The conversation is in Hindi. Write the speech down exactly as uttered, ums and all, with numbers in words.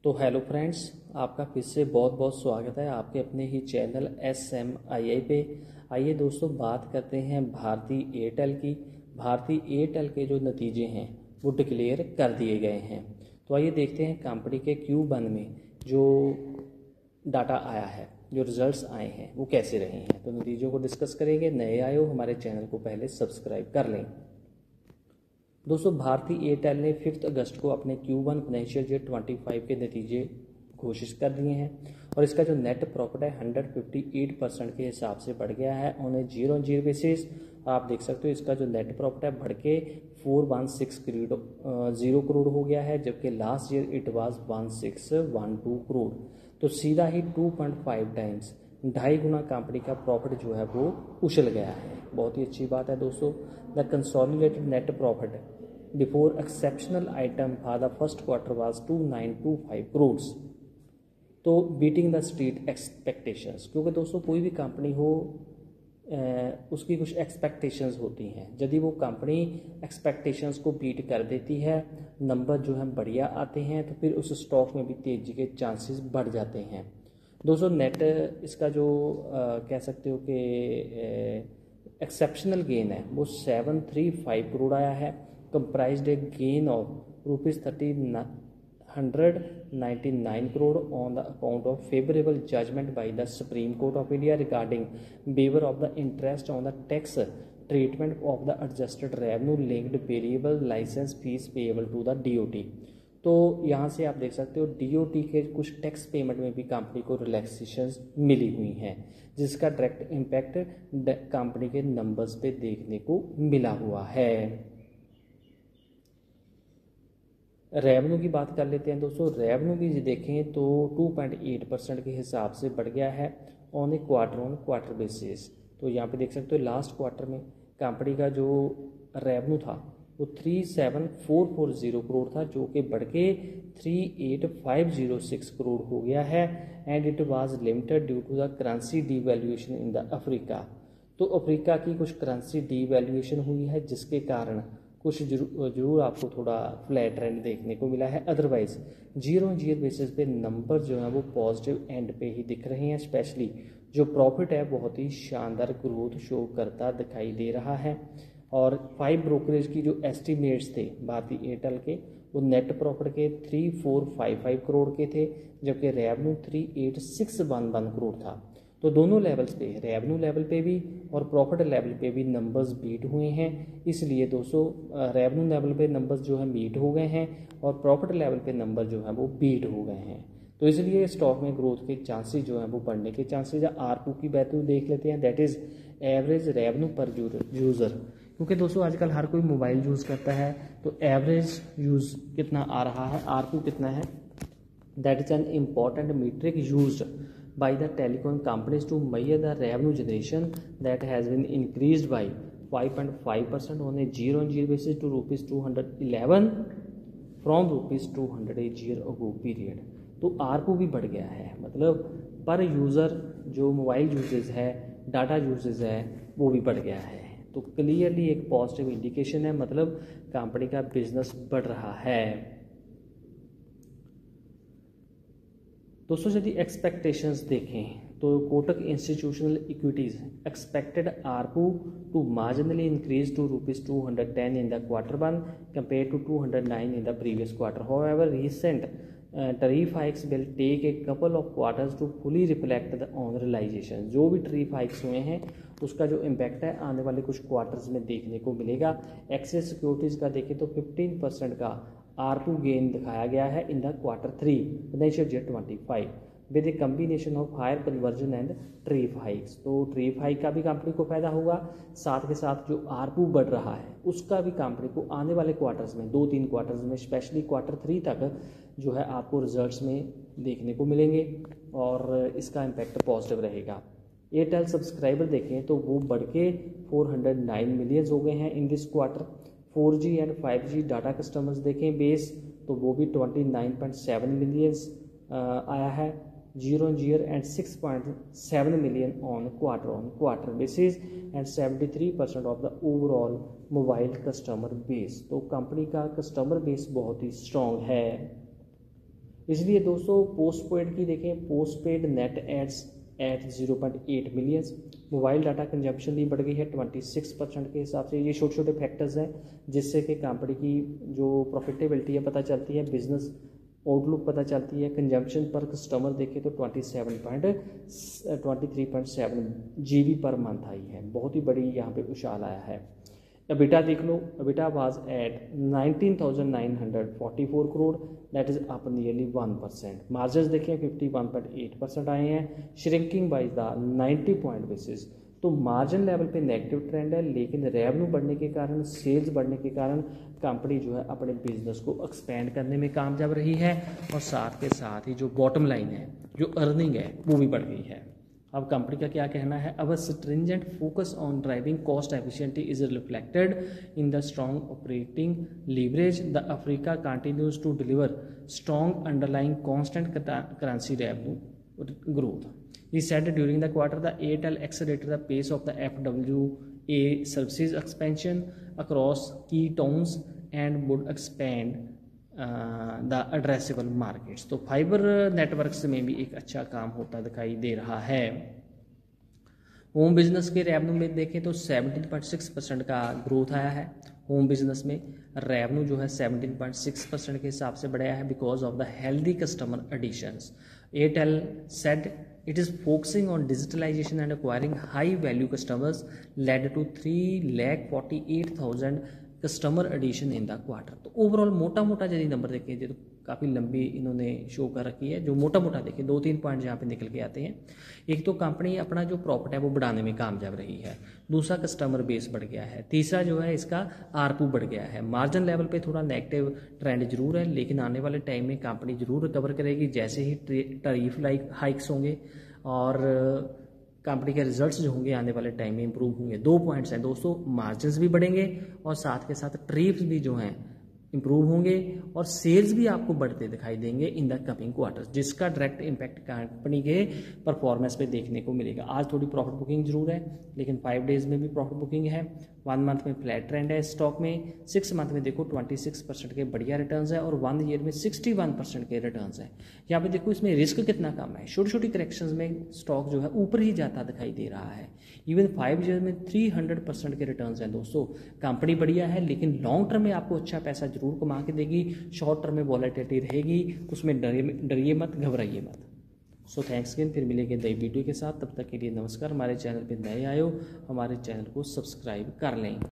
तो हेलो फ्रेंड्स, आपका फिर से बहुत बहुत स्वागत है आपके अपने ही channel S M I I पे। आइए दोस्तों, बात करते हैं भारती एयरटेल की। भारती एयरटेल के जो नतीजे हैं वो डिक्लेयर कर दिए गए हैं। तो आइए देखते हैं कंपनी के क्यू वन में जो डाटा आया है, जो रिजल्ट्स आए हैं वो कैसे रहे हैं। तो नतीजों को डिस्कस करेंगे। नए आए हो हमारे चैनल को पहले सब्सक्राइब कर लें। दोस्तों, भारती एयरटेल ने फिफ्थ अगस्त को अपने क्यू वन फाइनेंशियल ईयर पच्चीस के नतीजे घोषित कर दिए हैं और इसका जो नेट प्रॉफिट है एक सौ अट्ठावन परसेंट के हिसाब से बढ़ गया है on a zero zero basis. आप देख सकते हो इसका जो नेट प्रॉफिट है बढ़ के four one six crore zero crore हो गया है, जबकि last year it was one six one two crore. तो सीधा ही टू पॉइंट फाइव टाइम्स ढाई गुना कंपनी का प्रॉफिट जो है वो उछल गया है। बहुत ही अच्छी बात है दोस्तों। The consolidated net profit before exceptional item for the first quarter was two nine two five crore. तो बीटिंग द स्ट्रीट एक्सपेक्टेशंस, क्योंकि दोस्तों कोई भी कंपनी हो उसकी कुछ एक्सपेक्टेशंस होती हैं। यदि वो कंपनी एक्सपेक्टेशंस को बीट कर देती है, नंबर जो है बढ़िया आते हैं, तो फिर उस स्टॉक में भी तेजी के चांसेस बढ़ जाते हैं। दोस्तों नेट इसका जो आ, कह सकते हो कि एक्सेप्शनल गेन है वो सेवन थ्री फाइव करोड़ आया है, comprised a gain of rupees thirty hundred ninety nine crore on the account of favourable judgement by the Supreme Court of India regarding waiver of the interest on the tax treatment of the adjusted revenue linked variable licence fees payable to the D O T. तो यहाँ से आप देख सकते हो डी ओ टी के कुछ टैक्स पेमेंट में भी कंपनी को रिलैक्सेशन मिली हुई हैं, जिसका डायरेक्ट इम्पैक्ट कंपनी के नंबर्स पे देखने को मिला हुआ है। रेवेन्यू की बात कर लेते हैं दोस्तों। रेवेन्यू भी देखें तो टू पॉइंट एट परसेंट के हिसाब से बढ़ गया है on a quarter on quarter basis. तो यहाँ पे देख सकते हो लास्ट क्वार्टर में कंपनी का जो रेवेन्यू था वो three seven four four zero crore था, जो कि बढ़ के three eight five zero six crore हो गया है। And it was limited due to the currency devaluation in the Africa. तो अफ्रीका की कुछ करेंसी डीवैल्यूएशन हुई है, जिसके कारण कुछ जरूर जरूर आपको थोड़ा फ्लैट ट्रेंड देखने को मिला है। अदरवाइज जीरो जीरो बेसिस पे नंबर जो है वो पॉजिटिव एंड पे ही दिख रहे हैं। स्पेशली जो प्रॉफिट है बहुत ही शानदार ग्रोथ शो करता दिखाई दे रहा है। और फाइव ब्रोकरेज की जो एस्टिमेट्स थे भारती एयरटेल के, वो नेट प्रॉफिट के three four five five crore के थे, जबकि revenue three eight six one one crore था। तो दोनों लेवल्स पे, रेवेन्यू लेवल पे भी और प्रॉफिट लेवल पे भी नंबर्स बीट हुए हैं। इसलिए दोस्तों रेवेन्यू लेवल पे नंबर्स जो है बीट हो गए हैं और प्रॉफिट लेवल पे नंबर जो है वो बीट हो गए हैं। तो इसलिए स्टॉक में ग्रोथ के चांसेस जो हैं वो बढ़ने के चांसेस है। आरपू की वैल्यू देख लेते हैं, that is average revenue per user, क्योंकि दोस्तों आजकल हर कोई मोबाइल यूज़ करता है। तो एवरेज यूज़ कितना आ रहा है, आरपू कितना है, that is an important metric used by the telecom companies to measure the revenue generation that has been increased by five point five percent on a year on year basis to rupees two hundred eleven from rupees two hundred a year ago period। तो आरपू भी बढ़ गया है, मतलब पर यूज़र जो मोबाइल यूजेज है, डाटा यूजेज है, वो भी बढ़ गया है। तो क्लियरली एक पॉजिटिव इंडिकेशन है, मतलब कंपनी का बिजनेस बढ़ रहा है। दोस्तों यदि एक्सपेक्टेशंस देखें तो Kotak institutional equities expected ARPU to marginally increase to rupees two hundred ten in the quarter one compare to two hundred nine in the previous quarter. However recent tariff hikes will take a couple of quarters to fully reflect the on realisation. जो भी टरीफ हाइक्स हुए हैं उसका जो इम्पैक्ट है आने वाले कुछ क्वार्टर्स में देखने को मिलेगा। एक्सिस सिक्योरिटीज़ का देखें तो फिफ्टीन परसेंट का आरपू गेन दिखाया गया है in the quarter three financial year twenty five with a combination of higher conversion and tariff hikes. तो ट्रीफ हाइक का भी कंपनी को फायदा होगा, साथ के साथ जो आरपू बढ़ रहा है उसका भी कंपनी को आने वाले क्वार्टर्स में, दो तीन क्वार्टर्स में, स्पेशली क्वार्टर थ्री तक जो है आपको रिजल्ट्स में देखने को मिलेंगे और इसका इम्पैक्ट पॉजिटिव रहेगा। एयरटेल सब्सक्राइबर देखें तो वो बढ़ के फोर हंड्रेड नाइन मिलियन हो गए हैं in this quarter. Four G and five G data customers देखें बेस तो वो भी twenty nine point seven millions आया है zero year and six point seven million on quarter on quarter basis and seventy three percent of the overall mobile customer base. तो कंपनी का कस्टमर बेस बहुत ही स्ट्रॉन्ग है। इसलिए दोस्तों पोस्ट पेड की देखें, post paid net adds at zero point eight millions, mobile data consumption भी बढ़ गई है ट्वेंटी सिक्स परसेंट के हिसाब से। ये छोटे छोटे फैक्टर्स हैं जिससे कि कंपनी की जो प्रॉफिटेबिलिटी है पता चलती है, बिजनेस आउटलुक पता चलती है। कंजम्पशन पर कस्टमर देखें तो twenty seven point twenty three point seven G B per month आई है, बहुत ही बड़ी यहाँ पे उछाल आया है। अबिटा देख लो, EBITDA was at nineteen thousand nine hundred forty four crore, that is up nearly one percent. Margin देखें fifty one point eight percent आए हैं, shrinking by the ninety point basis. तो मार्जिन लेवल पे नेगेटिव ट्रेंड है, लेकिन रेवेन्यू बढ़ने के कारण, सेल्स बढ़ने के कारण कंपनी जो है अपने बिजनेस को एक्सपेंड करने में कामयाब रही है, और साथ के साथ ही जो बॉटम लाइन है, जो अर्निंग है, वो भी बढ़ गई है। अब कंपनी का क्या कहना है, our stringent focus on driving cost efficiency is reflected in the strong operating leverage, the Africa continues to deliver strong underlying constant currency revenue growth. He said during the quarter the Airtel accelerated the pace of the F W A services expansion across key towns and would expand uh, the addressable markets। तो फाइबर नेटवर्क्स में भी एक अच्छा काम होता दिखाई दे रहा है। होम बिजनेस के रेवेन्यू में देखें तो सेवनटीन पॉइंट सिक्स परसेंट का ग्रोथ आया है। होम बिजनेस में रेवेन्यू जो है सेवनटीन पॉइंट सिक्स परसेंट के हिसाब से बढ़ाया है because of the healthy customer additions. Airtel said it is focusing on digitalization and acquiring high value customers led to three lakh forty-eight thousand customer addition in the quarter. तो ओवरऑल मोटा मोटा यदि नंबर देखें तो काफ़ी लंबी इन्होंने शो कर रखी है। जो मोटा मोटा देखें दो तीन पॉइंट यहाँ पे निकल के आते हैं। एक तो कंपनी अपना जो प्रॉफिट है वो बढ़ाने में कामयाब रही है, दूसरा कस्टमर बेस बढ़ गया है, तीसरा जो है इसका आरपू बढ़ गया है। मार्जिन लेवल पे थोड़ा नेगेटिव ट्रेंड जरूर है, लेकिन आने वाले टाइम में कंपनी जरूर रिकवर करेगी जैसे ही टैरिफ लाइक हाइक्स होंगे और कंपनी के रिजल्ट्स जो होंगे आने वाले टाइम में इंप्रूव होंगे। दो पॉइंट्स हैं दोस्तों, मार्जिन्स भी बढ़ेंगे और साथ के साथ ट्रिप्स भी जो हैं इंप्रूव होंगे और सेल्स भी आपको बढ़ते दिखाई देंगे इन द कमिंग क्वार्टर्स, जिसका डायरेक्ट इम्पैक्ट कंपनी के परफॉर्मेंस पे देखने को मिलेगा। आज थोड़ी प्रॉफिट बुकिंग जरूर है, लेकिन फाइव डेज में भी प्रॉफिट बुकिंग है। वन मंथ में फ्लैट ट्रेंड है स्टॉक में, सिक्स मंथ में देखो ट्वेंटी सिक्स परसेंट के बढ़िया रिटर्न्स है और वन ईयर में सिक्सटी वन परसेंट के रिटर्न्स है। यहाँ पे देखो इसमें रिस्क कितना कम है, छोटी छोटी करेक्शंस में स्टॉक जो है ऊपर ही जाता दिखाई दे रहा है। इवन फाइव ईयर में थ्री हंड्रेड परसेंट के रिटर्न्स हैं दोस्तों। कंपनी बढ़िया है, लेकिन लॉन्ग टर्म में आपको अच्छा पैसा जरूर कमा के देगी। शॉर्ट टर्म में वॉलेटिलिटी रहेगी, उसमें डरिए डरिए मत, घबराइए मत। सो थैंक्स अगेन, फिर मिलेंगे नई वीडियो के साथ। तब तक के लिए नमस्कार। हमारे चैनल पे नए आए हो हमारे चैनल को सब्सक्राइब कर लें।